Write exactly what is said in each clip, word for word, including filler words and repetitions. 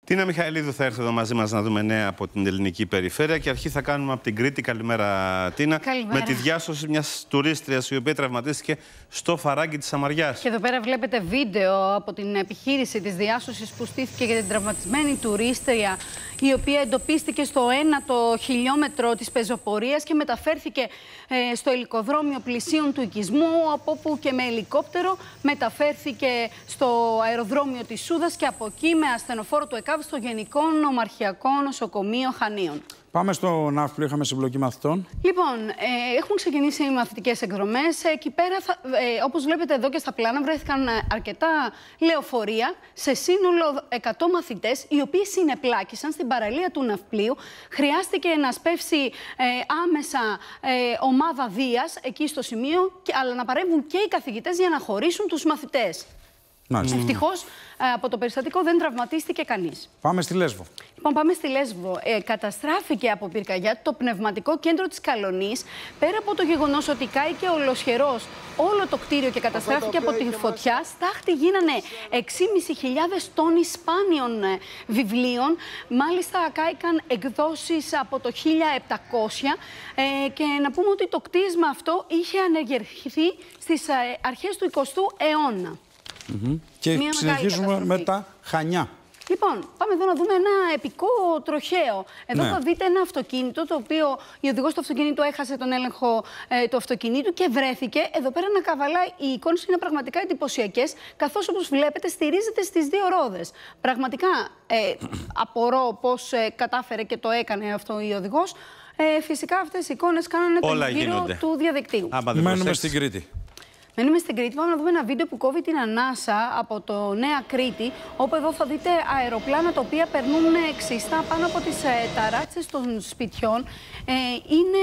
Τίνα Μιχαηλίδου θα έρθει εδώ μαζί μας να δούμε νέα από την ελληνική περιφέρεια και αρχή θα κάνουμε από την Κρήτη. Καλημέρα, Τίνα. Καλημέρα. Με τη διάσωση μιας τουρίστριας η οποία τραυματίστηκε στο Φαράγγι της Σαμαριάς. Και εδώ πέρα βλέπετε βίντεο από την επιχείρηση της διάσωσης που στήθηκε για την τραυματισμένη τουρίστρια, η οποία εντοπίστηκε στο ένατο χιλιόμετρο της πεζοπορίας και μεταφέρθηκε ε, στο ελικοδρόμιο πλησίων του οικισμού, από όπου και με ελικόπτερο μεταφέρθηκε στο αεροδρόμιο της Σούδας και από εκεί με ασθενοφόρο του ΕΚΑΒ στο Γενικό Νομαρχιακό Νοσοκομείο Χανίων. Πάμε στο Ναύπλιο, είχαμε συμπλοκή μαθητών. Λοιπόν, ε, έχουν ξεκινήσει οι μαθητικές εκδρομές. Εκεί πέρα, θα, ε, όπως βλέπετε εδώ και στα πλάνα, βρέθηκαν αρκετά λεωφορεία σε σύνολο εκατό μαθητές, οι οποίοι συνεπλάκησαν στην παραλία του Ναυπλίου. Χρειάστηκε να σπεύσει ε, άμεσα ε, ομάδα Δίας εκεί στο σημείο, και, αλλά να παρέμβουν και οι καθηγητές για να χωρίσουν τους μαθητές. Ευτυχώς από το περιστατικό δεν τραυματίστηκε κανείς. Πάμε στη Λέσβο. Λοιπόν, πάμε στη Λέσβο. Ε, καταστράφηκε από πυρκαγιά το πνευματικό κέντρο της Καλονής, πέρα από το γεγονός ότι κάηκε ολοσχερός όλο το κτίριο και καταστράφηκε από τη φωτιά. Στάχτη γίνανε έξι χιλιάδες πεντακόσιοι τόνοι σπάνιων ε, βιβλίων. Μάλιστα, κάηκαν εκδόσεις από το χίλια επτακόσια. Ε, και να πούμε ότι το κτίσμα αυτό είχε ανεργερθεί στις ε, αρχές του εικοστού αιώνα. Mm-hmm. Και Μια συνεχίζουμε με τα Χανιά. Λοιπόν, πάμε εδώ να δούμε ένα επικό τροχαίο. Εδώ ναι. θα δείτε ένα αυτοκίνητο, το οποίο η οδηγός του αυτοκίνητου έχασε τον έλεγχο ε, του αυτοκινήτου και βρέθηκε εδώ πέρα να καβαλάει. Οι εικόνες είναι πραγματικά εντυπωσιακές, καθώς όπως βλέπετε στηρίζεται στις δύο ρόδες. Πραγματικά ε, απορώ πώς ε, κατάφερε και το έκανε αυτό η οδηγός. Ε, φυσικά αυτές οι εικόνες κάνανε τον γύρο του διαδικτύου. Μένουμε στην Κρήτη. Μένουμε στην Κρήτη. Πάμε να δούμε ένα βίντεο που κόβει την ανάσα από το Νέα Κρήτη, όπου εδώ θα δείτε αεροπλάνα τα οποία περνούν ξιστά πάνω από τις ε, ταράτσες των σπιτιών. Ε, είναι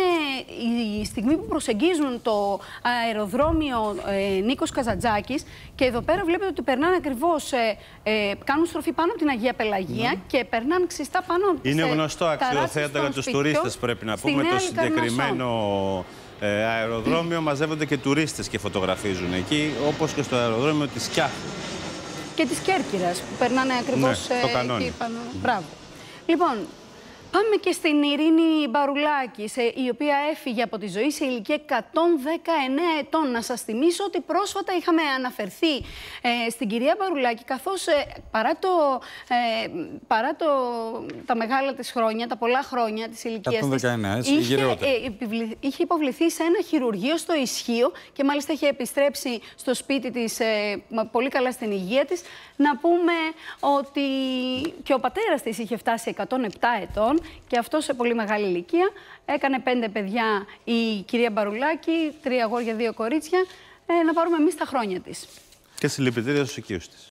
η στιγμή που προσεγγίζουν το αεροδρόμιο ε, Νίκος Καζαντζάκης και εδώ πέρα βλέπετε ότι περνάνε ακριβώς, ε, ε, κάνουν στροφή πάνω από την Αγία Πελαγία mm. και περνάνε ξιστά πάνω από τις Είναι γνωστό αξιοθέατα για τους τουρίστες, πρέπει να πούμε, το συγκεκριμένο Ε, αεροδρόμιο. Μαζεύονται και τουρίστες και φωτογραφίζουν εκεί, όπως και στο αεροδρόμιο της Σκιάθου. Και της Κέρκυρας, που περνάνε ακριβώς ναι, ε, εκεί πάνω. Mm. Μπράβο. Λοιπόν, πάμε και στην Ειρήνη Μπαρουλάκη, σε, η οποία έφυγε από τη ζωή σε ηλικία εκατόν δεκαεννέα ετών. Να σας θυμίσω ότι πρόσφατα είχαμε αναφερθεί ε, στην κυρία Μπαρουλάκη, καθώς ε, παρά, το, ε, παρά το, τα μεγάλα της χρόνια, τα πολλά χρόνια της ηλικίας εκατόν δεκαεννέα, της, είχε, ε, είχε υποβληθεί σε ένα χειρουργείο στο Ισχύο και μάλιστα είχε επιστρέψει στο σπίτι της ε, πολύ καλά στην υγεία της. Να πούμε ότι και ο πατέρας της είχε φτάσει εκατόν επτά ετών και αυτό σε πολύ μεγάλη ηλικία. Έκανε πέντε παιδιά η κυρία Μπαρουλάκη, τρία αγόρια, δύο κορίτσια. Ε, να πάρουμε εμείς τα χρόνια της. Και συλληπιτήρια στους οικείους της.